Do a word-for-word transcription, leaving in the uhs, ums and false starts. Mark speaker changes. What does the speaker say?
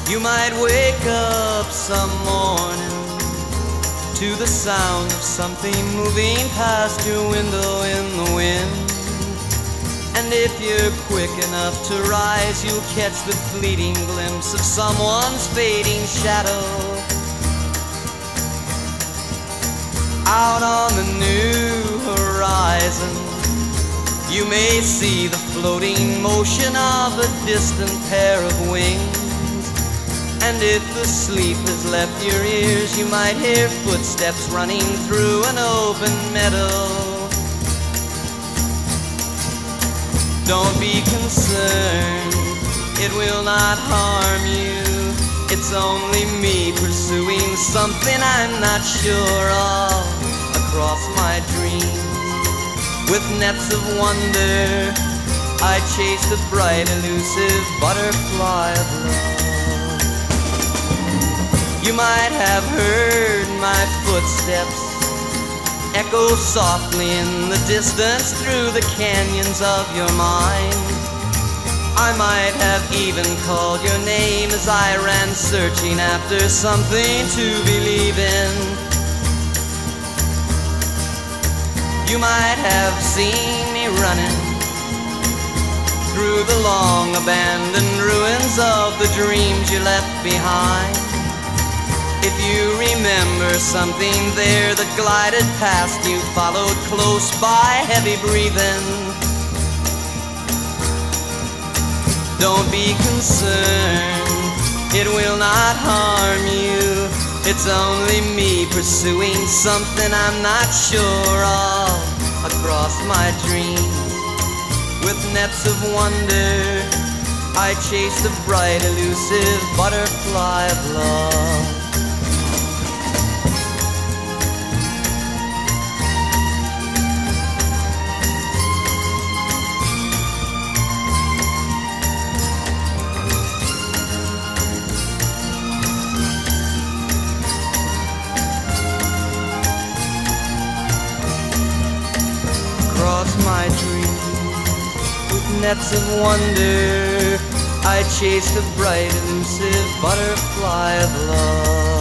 Speaker 1: You might wake up some morning to the sound of something moving past your window in the wind. And if you're quick enough to rise, you'll catch the fleeting glimpse of someone's fading shadow. Out on the new horizon, you may see the floating motion of a distant pair of wings. And if the sleep has left your ears, you might hear footsteps running through an open meadow. Don't be concerned, it will not harm you. It's only me pursuing something I'm not sure of across my dreams. With nets of wonder, I chase the bright, elusive butterfly of love. You might have heard my footsteps echo softly in the distance through the canyons of your mind. I might have even called your name as I ran searching after something to believe in. You might have seen me running through the long abandoned ruins of the dreams you left behind. If you remember something there that glided past you, followed close by, heavy breathing, don't be concerned, it will not harm you. It's only me pursuing something I'm not sure of across my dreams. With nets of wonder, I chase the bright, elusive butterfly of love. Across my dreams, with nets of wonder, I chase the bright, elusive butterfly of love.